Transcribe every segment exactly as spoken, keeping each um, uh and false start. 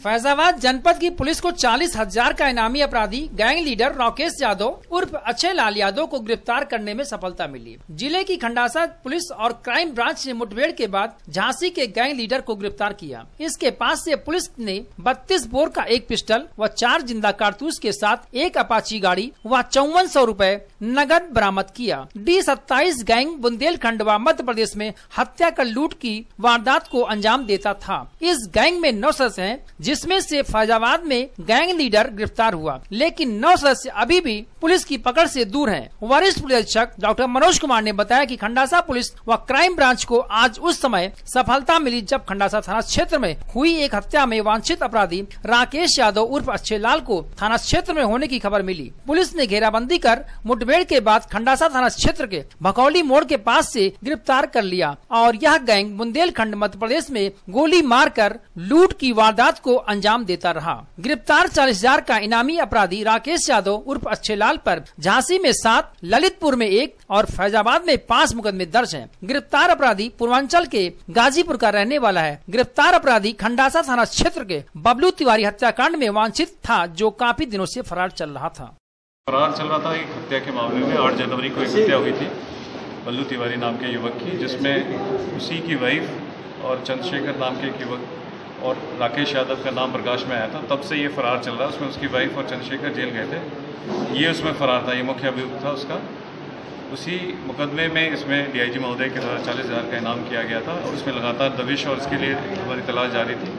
फैजाबाद जनपद की पुलिस को चालीस हजार का इनामी अपराधी गैंग लीडर राकेश यादव उर्फ अक्षय लाल यादव को गिरफ्तार करने में सफलता मिली। जिले की खंडासा पुलिस और क्राइम ब्रांच ने मुठभेड़ के बाद झांसी के गैंग लीडर को गिरफ्तार किया। इसके पास से पुलिस ने बत्तीस बोर का एक पिस्टल व चार जिंदा कारतूस के साथ एक अपाची गाड़ी व चौवन सौ रूपए नगद बरामद किया। डी सत्ताईस गैंग बुंदेलखंड व मध्य प्रदेश में हत्या कर लूट की वारदात को अंजाम देता था। इस गैंग में नौ सदस्य हैं, जिसमें से फैजाबाद में गैंग लीडर गिरफ्तार हुआ, लेकिन नौ सदस्य अभी भी पुलिस की पकड़ से दूर हैं। वरिष्ठ पुलिस अधीक्षक डॉक्टर मनोज कुमार ने बताया कि खंडासा पुलिस व क्राइम ब्रांच को आज उस समय सफलता मिली जब खंडासा थाना क्षेत्र में हुई एक हत्या में वांछित अपराधी राकेश यादव उर्फ अक्षय लाल को थाना क्षेत्र में होने की खबर मिली। पुलिस ने घेराबंदी कर मुठभेड़ के बाद खंडासा थाना क्षेत्र के भकौली मोड़ के पास से गिरफ्तार कर लिया और यह गैंग बुंदेलखंड मध्य प्रदेश में गोली मारकर लूट की वारदात को अंजाम देता रहा। गिरफ्तार चालीस हजार का इनामी अपराधी राकेश यादव उर्फ अक्षय लाल पर झांसी में सात, ललितपुर में एक और फैजाबाद में पांच मुकदमे दर्ज हैं। गिरफ्तार अपराधी पूर्वांचल के गाजीपुर का रहने वाला है। गिरफ्तार अपराधी खंडासा थाना क्षेत्र के बबलू तिवारी हत्याकांड में वांछित था, जो काफी दिनों से फरार चल रहा था। फरार चल रहा था एक हत्या के मामले में। आठ जनवरी को एक हत्या हुई थी बल्लू तिवारी नाम के युवक की, जिसमें उसी की वाइफ और चंद्रशेखर नाम के एक युवक और राकेश यादव का नाम प्रकाश में आया था। तब से ये फरार चल रहा है। उसमें उसकी वाइफ और चंद्रशेखर जेल गए थे, ये उसमें फरार था, ये मुख्य अभियुक्त था उसका। उसी मुकदमे में इसमें डीआईजी महोदय के द्वारा चालीस हजार का इनाम किया गया था और उसमें लगातार दबिश और इसके लिए हमारी तलाश जारी थी।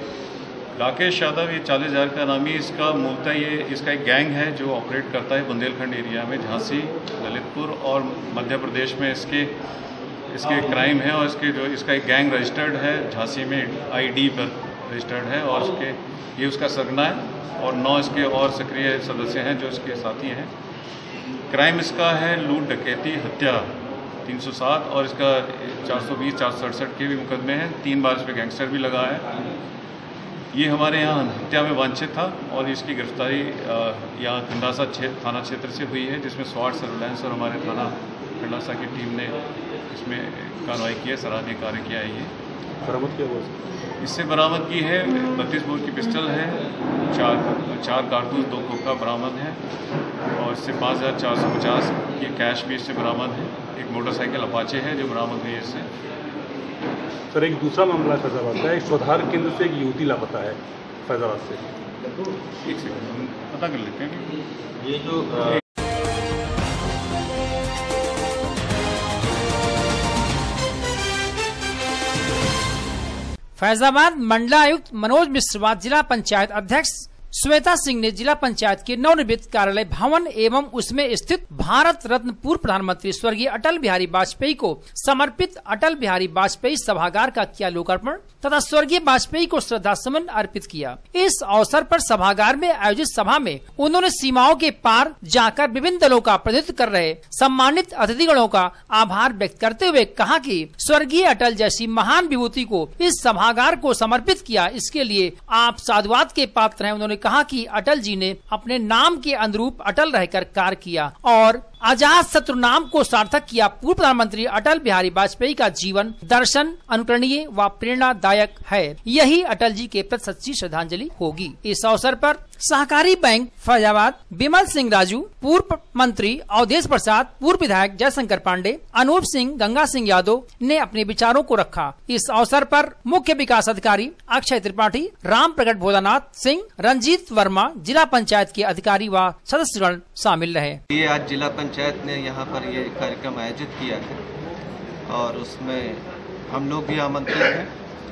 राकेश यादव ये चालीस हजार का इनामी, इसका मूलतः ये इसका एक गैंग है जो ऑपरेट करता है बुंदेलखंड एरिया में, झांसी, ललितपुर और मध्य प्रदेश में इसके इसके क्राइम है। और इसके जो इसका एक गैंग रजिस्टर्ड है झांसी में, आईडी पर रजिस्टर्ड है और उसके ये उसका सरगना है और नौ इसके और सक्रिय सदस्य हैं जो इसके साथी हैं। क्राइम इसका है लूट, डकैती, हत्या तीन सौ सात और इसका चार सौ बीस, चार सौ अड़सठ के भी मुकदमे हैं। तीन बार इस पर गैंगस्टर भी लगा है। ये हमारे यहाँ हत्या में वांछित था और इसकी गिरफ्तारी यहाँ खंडासा थाना क्षेत्र से हुई है, जिसमें स्वाट सर्विलांस और हमारे थाना खंडासा की टीम ने इसमें कार्रवाई की है, सराहनीय कार्य किया है। ये बरामद किया हुआ इससे बरामद की है बत्तीस बोर की पिस्टल है, चार चार कारतूस, दो खोखा बरामद है और इससे पाँच हज़ार चार सौ पचास की कैश भी इससे बरामद है। एक मोटरसाइकिल अपाचे है जो बरामद हुई है इससे। सर, एक दूसरा मामला फैजाबाद का, एक सुधार केंद्र से एक युवती लापता है फैजाबाद से। एक सेकंड हम पता कर लेते हैं। ये जो फैजाबाद मंडलायुक्त मनोज मिश्र व जिला पंचायत अध्यक्ष श्वेता सिंह ने जिला पंचायत के नवनिर्मित कार्यालय भवन एवं उसमें स्थित भारत रत्न पूर्व प्रधानमंत्री स्वर्गीय अटल बिहारी वाजपेयी को समर्पित अटल बिहारी वाजपेयी सभागार का किया लोकार्पण तथा स्वर्गीय वाजपेयी को श्रद्धा सुमन अर्पित किया। इस अवसर पर सभागार में आयोजित सभा में उन्होंने सीमाओं के पार जाकर विभिन्न दलों का प्रतिनिधित्व कर रहे सम्मानित अतिथिगणों का आभार व्यक्त करते हुए कहा कि स्वर्गीय अटल जैसी महान विभूति को इस सभागार को समर्पित किया, इसके लिए आप साधुवाद के पात्र हैं। उन्होंने कहा कि अटल जी ने अपने नाम के अनुरूप अटल रहकर कार्य किया और अजात शत्रु नाम को सार्थक किया। पूर्व प्रधानमंत्री अटल बिहारी वाजपेयी का जीवन दर्शन अनुकरणीय व प्रेरणादायक है। यही अटल जी के प्रति सच्ची श्रद्धांजलि होगी। इस अवसर पर सहकारी बैंक फैजाबाद विमल सिंह राजू, पूर्व मंत्री अवधेश प्रसाद, पूर्व विधायक जयशंकर पांडे, अनूप सिंह, गंगा सिंह यादव ने अपने विचारों को रखा। इस अवसर पर मुख्य विकास अधिकारी अक्षय त्रिपाठी, राम प्रगट भोलानाथ सिंह, रंजीत वर्मा, जिला पंचायत के अधिकारी व सदस्यगण शामिल रहे। ये आज जिला पंचायत ने यहाँ पर ये कार्यक्रम आयोजित किया है और उसमें हम लोग भी आमंत्रित हैं।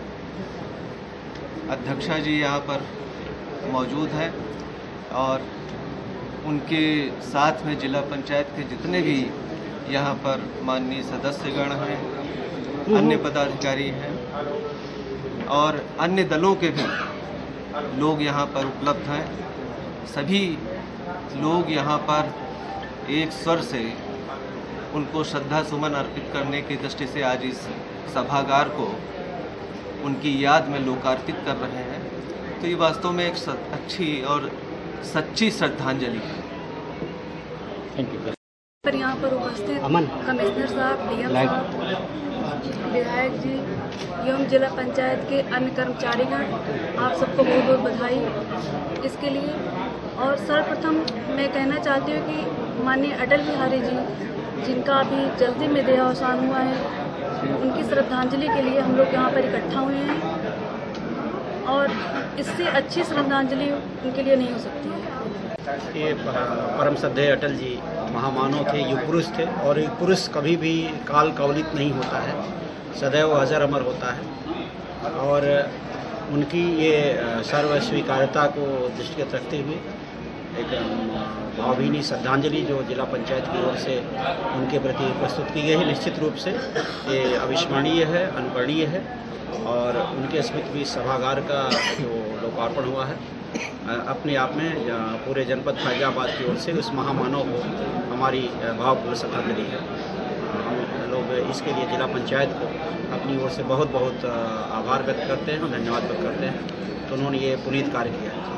अध्यक्षा जी यहाँ पर मौजूद हैं और उनके साथ में जिला पंचायत के जितने भी यहाँ पर माननीय सदस्यगण हैं, अन्य पदाधिकारी हैं और अन्य दलों के भी लोग यहाँ पर उपलब्ध हैं। सभी लोग यहाँ पर एक स्वर से उनको श्रद्धा सुमन अर्पित करने की दृष्टि से आज इस सभागार को उनकी याद में लोकार्पित कर रहे हैं। तो ये वास्तव में एक अच्छी और सच्ची श्रद्धांजलि है। Thank you. पर यहाँ पर उपस्थित कमिश्नर साहब, डीएम साहब, विधायक जी एवं जिला पंचायत के अन्य कर्मचारीगण, आप सबको बहुत बहुत बधाई इसके लिए। और सर्वप्रथम मैं कहना चाहती हूँ कि माननीय अटल बिहारी जी, जिनका अभी जल्दी में देहावसान हुआ है, उनकी श्रद्धांजलि के लिए हम लोग यहाँ पर इकट्ठा हुए हैं और इससे अच्छी श्रद्धांजलि उनके लिए नहीं हो सकती है। ये परम श्रद्धेय अटल जी महामानव थे, युग पुरुष थे और युग पुरुष कभी भी काल कवलित नहीं होता है, सदैव अजर अमर होता है। और उनकी ये सर्व स्वीकार्यता को दृष्टिगत रखते हुए एक भावभीनी श्रद्धांजलि जो जिला पंचायत की ओर से उनके प्रति प्रस्तुत की गई है, निश्चित रूप से ये अविस्मरणीय है, अनुकरणीय है। और उनके स्मृति भी सभागार का जो लोकार्पण हुआ है, अपने आप में पूरे जनपद फैजाबाद की ओर से उस महामानव को हमारी भावपूर्ण श्रद्धांजलि है। हम लोग इसके लिए जिला पंचायत को अपनी ओर से बहुत बहुत आभार व्यक्त करते हैं और धन्यवाद व्यक्त करते हैं, तो उन्होंने ये पुनीत कार्य किया है।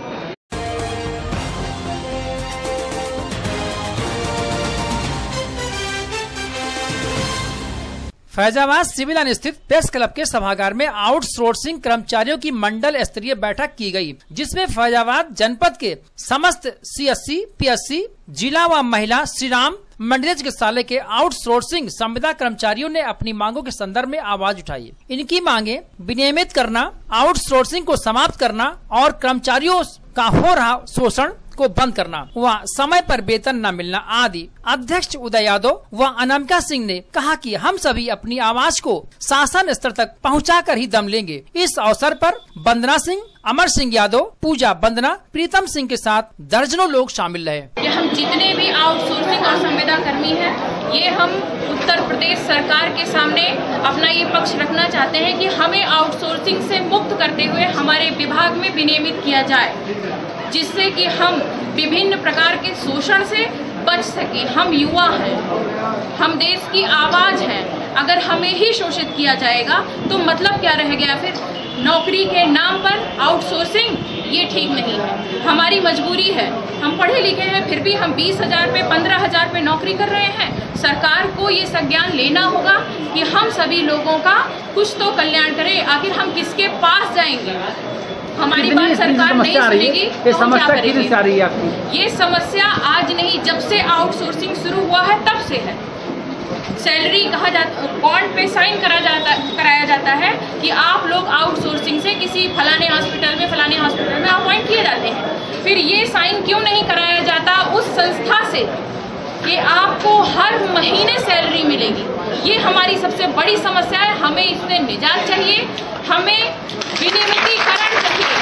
फैजाबाद सिविल लाइन स्थित प्रेस क्लब के सभागार में आउटसोर्सिंग कर्मचारियों की मंडल स्तरीय बैठक की गई, जिसमें फैजाबाद जनपद के समस्त सीएससी, पीएससी, जिला व महिला श्रीराम मंडलीय चिकित्सालय के आउटसोर्सिंग संविदा कर्मचारियों ने अपनी मांगों के संदर्भ में आवाज उठाई। इनकी मांगे विनियमित करना, आउटसोर्सिंग को समाप्त करना और कर्मचारियों का हो रहा शोषण को बंद करना व समय पर वेतन न मिलना आदि। अध्यक्ष उदय यादव व अनामिका सिंह ने कहा कि हम सभी अपनी आवाज को शासन स्तर तक पहुंचाकर ही दम लेंगे। इस अवसर पर वंदना सिंह, अमर सिंह यादव, पूजा वंदना, प्रीतम सिंह के साथ दर्जनों लोग शामिल रहे। कि हम जितने भी आउटसोर्सिंग और संविदा कर्मी हैं, ये हम उत्तर प्रदेश सरकार के सामने अपना ये पक्ष रखना चाहते हैं कि हमें आउटसोर्सिंग से मुक्त करते हुए हमारे विभाग में विनियमित किया जाए, जिससे कि हम विभिन्न प्रकार के शोषण से बच सके। हम युवा हैं, हम देश की आवाज हैं। अगर हमें ही शोषित किया जाएगा तो मतलब क्या रह गया फिर? नौकरी के नाम पर आउटसोर्सिंग, ये ठीक नहीं है। हमारी मजबूरी है, हम पढ़े लिखे हैं, फिर भी हम बीस हजार पे पंद्रह हजार पे नौकरी कर रहे हैं। सरकार को ये संज्ञान लेना होगा कि हम सभी लोगों का कुछ तो कल्याण करें। आखिर हम किसके पास जाएंगे? हमारी बात सरकार नहीं सुनेगी तो हम क्या करेंगे? ये समस्या आज नहीं, जब से आउटसोर्सिंग शुरू हुआ है तब से है। सैलरी कहा जाता, बॉन्ड पे साइन करा जाता कराया जाता है कि आप लोग आउटसोर्सिंग से किसी फलाने हॉस्पिटल में फलाने हॉस्पिटल में अपॉइंट किए जाते हैं। फिर ये साइन क्यों नहीं कराया जाता उस संस्था से कि आपको हर महीने सैलरी मिलेगी? ये हमारी सबसे बड़ी समस्या है। हमें इससे निजात चाहिए, हमें विनियमितीकरण चाहिए,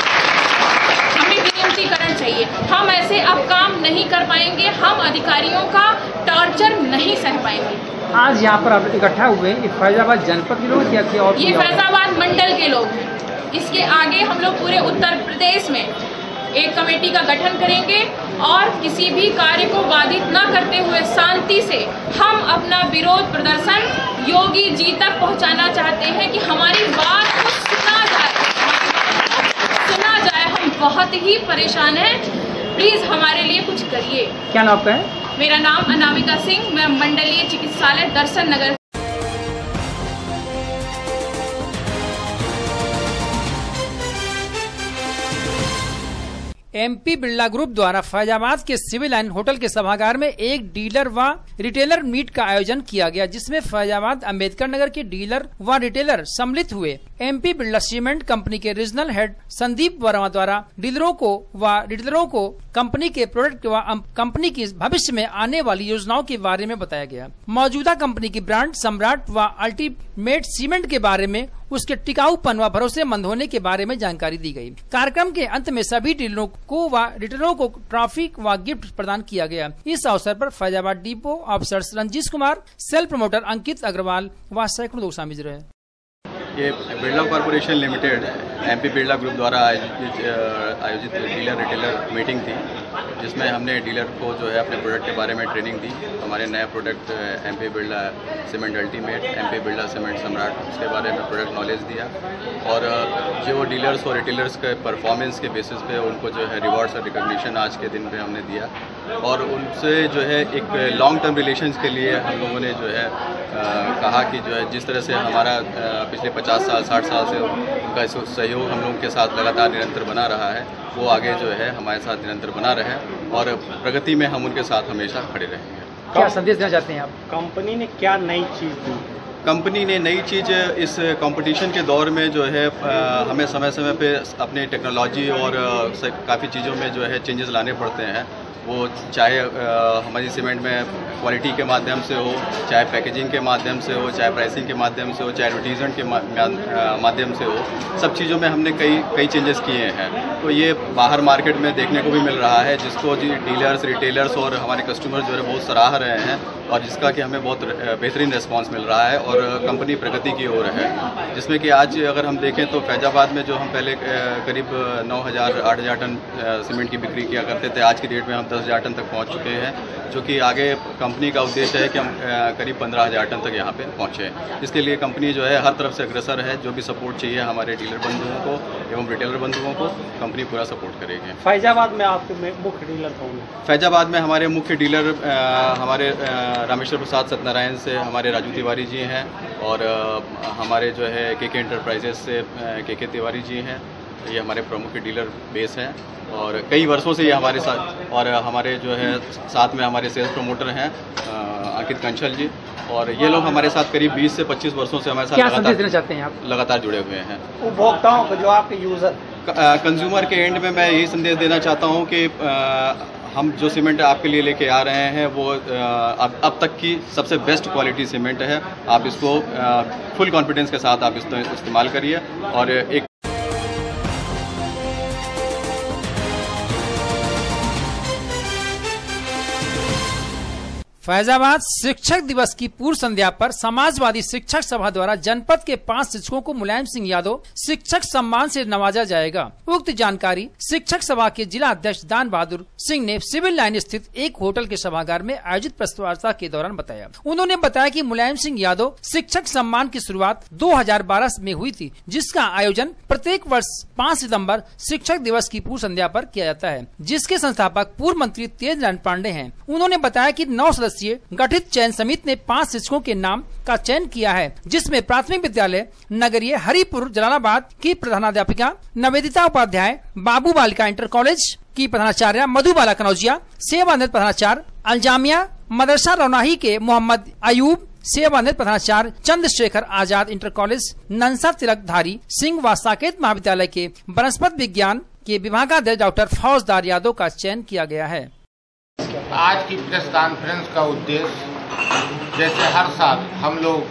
हमें विनियमितीकरण चाहिए। हम ऐसे अब काम नहीं कर पाएंगे, हम अधिकारियों का टॉर्चर नहीं सह पाएंगे। आज यहाँ पर आप इकट्ठा हुए, फैजाबाद जनपद के लोग क्या किया? और ये फैजाबाद मंडल के लोग हैं। इसके आगे हम लोग पूरे उत्तर प्रदेश में एक कमेटी का गठन करेंगे और किसी भी कार्य को बाधित न करते हुए शांति से हम अपना विरोध प्रदर्शन योगी जी तक पहुंचाना चाहते हैं कि हमारी बात को सुना जाए, सुना जाए। हम बहुत ही परेशान हैं, प्लीज हमारे लिए कुछ करिए। क्या नाम आपका है? मेरा नाम अनामिका सिंह, मैं मंडलीय चिकित्सालय दर्शन नगर। एमपी बिरला ग्रुप द्वारा फैजाबाद के सिविल लाइन होटल के सभागार में एक डीलर व रिटेलर मीट का आयोजन किया गया, जिसमें फैजाबाद अंबेडकर नगर के डीलर व रिटेलर सम्मिलित हुए। एमपी बिरला सीमेंट कंपनी के रीजनल हेड संदीप वर्मा द्वारा डीलरों को व रिटेलरों को कंपनी के प्रोडक्ट व कंपनी की भविष्य में आने वाली योजनाओं के बारे में बताया गया। मौजूदा कंपनी की ब्रांड सम्राट व अल्टीमेट सीमेंट के बारे में, उसके टिकाऊपन व भरोसेमंद होने के बारे में जानकारी दी गई। कार्यक्रम के अंत में सभी डीलरों को व रिटेलरों को ट्रॉफी व गिफ्ट प्रदान किया गया। इस अवसर पर Faizabad depot officer Ranjish Kumar, sale promoter Ankit Agrawal व सैकड़ों लोग शामिल रहे। ये Birla corporation limited MP Birla group द्वारा आयोजित आयोजित डीलर रिटेलर मीटिंग थी, जिसमें हमने डीलर को जो है अपने प्रोडक्ट के बारे में ट्रेनिंग दी। हमारे नए product MP Birla cement ultimate, MP Birla cement Samrat, उसके बारे में प्रोडक्ट नॉलेज दिया और जो डीलर्स और रिटेलर्स के परफॉर्मेंस के बेसिस पे उनको जो है रिवॉर्ड्स और रिकॉग्निशन आज के दिन पे हमने दिया और उनसे जो है एक लॉन्ग टर्म रिलेशंस के लिए हम लोगों ने जो है आ, कहा कि जो है जिस तरह से हमारा आ, पिछले पचास साल साठ साल से उनका सहयोग हम लोगों के साथ लगातार निरंतर बना रहा है, वो आगे जो है हमारे साथ निरंतर बना रहे और प्रगति में हम उनके साथ हमेशा खड़े रहेंगे। क्या संदेश देना चाहते हैं आप? कंपनी ने क्या नई चीज़ दी? कंपनी ने नई चीज़ इस कंपटीशन के दौर में जो है आ, हमें समय समय पे अपने टेक्नोलॉजी और काफ़ी चीज़ों में जो है चेंजेस लाने पड़ते हैं। वो चाहे आ, हमारी सीमेंट में क्वालिटी के माध्यम से हो, चाहे पैकेजिंग के माध्यम से हो, चाहे प्राइसिंग के माध्यम से हो, चाहे एडवर्टीजमेंट के माध्यम से हो, सब चीज़ों में हमने कई कई चेंजेस किए हैं। तो ये बाहर मार्केट में देखने को भी मिल रहा है, जिसको जी डीलर्स, रिटेलर्स और हमारे कस्टमर जो है बहुत सराह रहे हैं और जिसका कि हमें बहुत बेहतरीन रिस्पांस मिल रहा है और कंपनी प्रगति की ओर है। जिसमें कि आज अगर हम देखें तो फैजाबाद में जो हम पहले करीब नौ हज़ार आठ हज़ार टन सीमेंट की बिक्री किया करते थे, आज की डेट में हम दस हज़ार टन तक पहुंच चुके हैं, जो कि आगे कंपनी का उद्देश्य है कि हम करीब पंद्रह हज़ार टन तक यहां पे पहुंचे। इसके लिए कंपनी जो है हर तरफ से अग्रसर है। जो भी सपोर्ट चाहिए हमारे डीलर बंधुओं को एवं रिटेलर बंधुओं को, कंपनी पूरा सपोर्ट करेगी। फैजाबाद में आपके मुख्य डीलर कौन है? फैजाबाद में हमारे मुख्य डीलर आ, हमारे आ, रामेश्वर प्रसाद सत्यनारायण से हमारे राजू तिवारी जी हैं और आ, हमारे जो है के के एंटरप्राइजेस से के के तिवारी जी हैं। ये हमारे प्रमुख डीलर बेस हैं और कई वर्षों से ये हमारे साथ और हमारे जो है साथ में हमारे सेल्स प्रमोटर हैं अंकित कंचल जी और ये लोग हमारे साथ करीब बीस से पच्चीस वर्षों से हमारे साथ क्या संदेश देना चाहते हैं आप? लगातार जुड़े हुए हैं। उपभोक्ताओं को, जो आपके यूज़र कंज्यूमर के एंड में मैं यही संदेश देना चाहता हूँ कि हम जो सीमेंट आपके लिए लेके आ रहे हैं वो अब अब तक की सबसे बेस्ट क्वालिटी सीमेंट है। आप इसको फुल कॉन्फिडेंस के साथ आप इसको इस्तेमाल करिए और एक फैजाबाद शिक्षक दिवस की पूर्व संध्या पर समाजवादी शिक्षक सभा द्वारा जनपद के पांच शिक्षकों को मुलायम सिंह यादव शिक्षक सम्मान से नवाजा जाएगा। उक्त जानकारी शिक्षक सभा के जिला अध्यक्ष दान बहादुर सिंह ने सिविल लाइन स्थित एक होटल के सभागार में आयोजित प्रेस वार्ता के दौरान बताया। उन्होंने बताया कि मुलायम सिंह यादव शिक्षक सम्मान की शुरुआत दो हज़ार बारह में हुई थी, जिसका आयोजन प्रत्येक वर्ष पाँच सितम्बर शिक्षक दिवस की पूर्व संध्या पर किया जाता है, जिसके संस्थापक पूर्व मंत्री तेज नारायण पांडे हैं। उन्होंने बताया कि नौ गठित चयन समिति ने पांच शिक्षकों के नाम का चयन किया है, जिसमें प्राथमिक विद्यालय नगरीय हरिपुर जलालाबाद की प्रधानाध्यापिका नवेदिता उपाध्याय, बाबू बालिका इंटर कॉलेज की प्रधानाचार्य मधुबाला कनौजिया, सेवानिवृत्त प्रधानाचार्य अलजामिया मदरसा रौनाही के मोहम्मद अयूब, सेवानिवृत्त प्रधानाचार्य चंद्रशेखर आजाद इंटर कॉलेज नंसा तिलकधारी सिंह व साकेत महाविद्यालय के वनस्पति विज्ञान के विभागाध्यक्ष डॉक्टर फौजदार यादव का चयन किया गया है। आज की प्रेस कॉन्फ्रेंस का उद्देश्य, जैसे हर साल हम लोग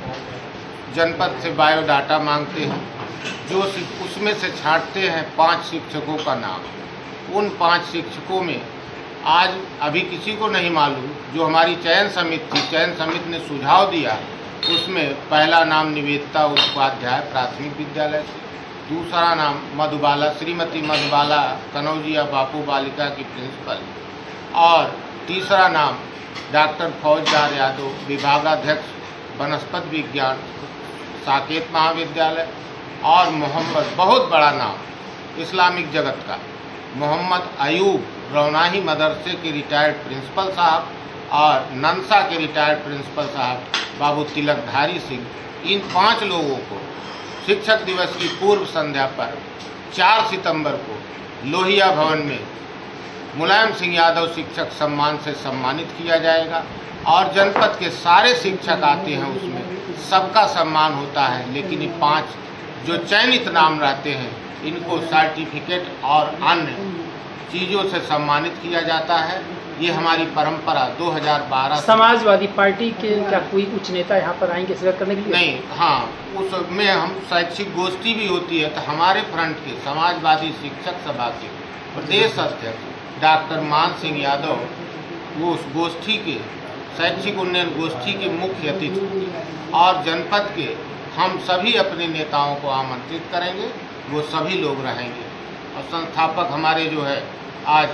जनपद से बायोडाटा मांगते हैं, जो उसमें से छांटते हैं पांच शिक्षकों का नाम। उन पांच शिक्षकों में आज अभी किसी को नहीं मालूम, जो हमारी चयन समिति थी, चयन समिति ने सुझाव दिया, उसमें पहला नाम निवेदिता उपाध्याय प्राथमिक विद्यालय से, दूसरा नाम मधुबाला श्रीमती मधुबाला कनौजिया बापू बालिका की प्रिंसिपल और तीसरा नाम डॉक्टर फौजदार यादव विभागाध्यक्ष वनस्पति विज्ञान साकेत महाविद्यालय और मोहम्मद, बहुत बड़ा नाम इस्लामिक जगत का, मोहम्मद अयूब रौनाही मदरसे के रिटायर्ड प्रिंसिपल साहब और नंसा के रिटायर्ड प्रिंसिपल साहब बाबू तिलकधारी सिंह। इन पांच लोगों को शिक्षक दिवस की पूर्व संध्या पर चार सितंबर को लोहिया भवन में मुलायम सिंह यादव शिक्षक सम्मान से सम्मानित किया जाएगा और जनपद के सारे शिक्षक आते हैं, उसमें सबका सम्मान होता है, लेकिन ये पांच जो चयनित नाम रहते हैं इनको सर्टिफिकेट और अन्य चीज़ों से सम्मानित किया जाता है। ये हमारी परंपरा दो हज़ार बारह। समाजवादी पार्टी के क्या कोई उच्च नेता यहाँ पर आएंगे शिरकत करने के लिए? नहीं, हाँ, उसमें हम शैक्षिक गोष्ठी भी होती है, तो हमारे फ्रंट के समाजवादी शिक्षक सभा के प्रदेश अध्यक्ष डॉक्टर मान सिंह यादव वो उस गोष्ठी के शैक्षिक उन्नयन गोष्ठी के मुख्य अतिथि और जनपद के हम सभी अपने नेताओं को आमंत्रित करेंगे, वो सभी लोग रहेंगे और संस्थापक हमारे जो है आज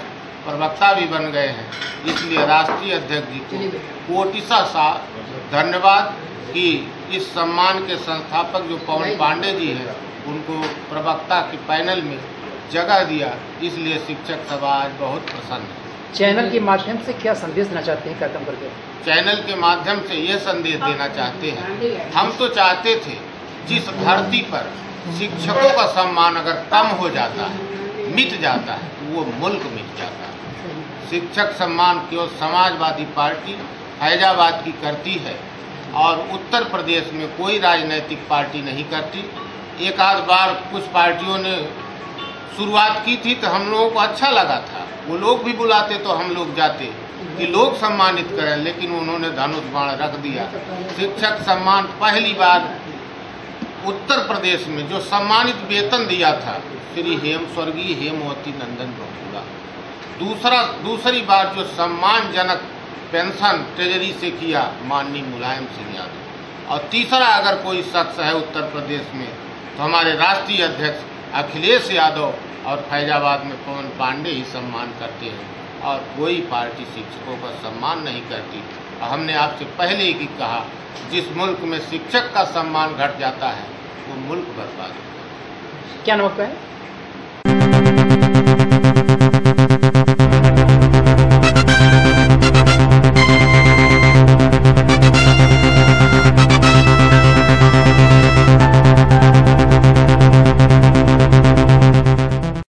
प्रवक्ता भी बन गए हैं। इसलिए राष्ट्रीय अध्यक्ष जी को कोटिशा सा धन्यवाद कि इस सम्मान के संस्थापक जो पवन पांडे जी हैं उनको प्रवक्ता के पैनल में जगह दिया, इसलिए शिक्षक समाज बहुत प्रसन्न है। चैनल के माध्यम से क्या संदेश देना चाहते हैं कार्यक्रम करके? चैनल के माध्यम से ये संदेश देना चाहते हैं, हम तो चाहते थे जिस धरती पर शिक्षकों का सम्मान अगर कम हो जाता है, मिट जाता है, तो वो मुल्क मिट जाता है। शिक्षक सम्मान केवल समाजवादी पार्टी फैजाबाद की करती है और उत्तर प्रदेश में कोई राजनीतिक पार्टी नहीं करती। एक आध बार कुछ पार्टियों ने शुरुआत की थी तो हम लोगों को अच्छा लगा था, वो लोग भी बुलाते तो हम लोग जाते कि लोग सम्मानित करें, लेकिन उन्होंने धनुष बाण रख दिया। शिक्षक सम्मान पहली बार उत्तर प्रदेश में जो सम्मानित वेतन दिया था श्री हेम स्वर्गीय हेमवती नंदन बबूरा। दूसरा दूसरी बार जो सम्मानजनक पेंशन ट्रेजरी से किया माननीय मुलायम सिंह यादव। और तीसरा अगर कोई शख्स है उत्तर प्रदेश में तो हमारे राष्ट्रीय अध्यक्ष अखिलेश यादव और फैजाबाद में पवन पांडे ही सम्मान करते हैं और कोई पार्टी शिक्षकों का सम्मान नहीं करती। और हमने आपसे पहले ही कहा, जिस मुल्क में शिक्षक का सम्मान घट जाता है वो मुल्क बर्बाद होता है। क्या नाम आपका है?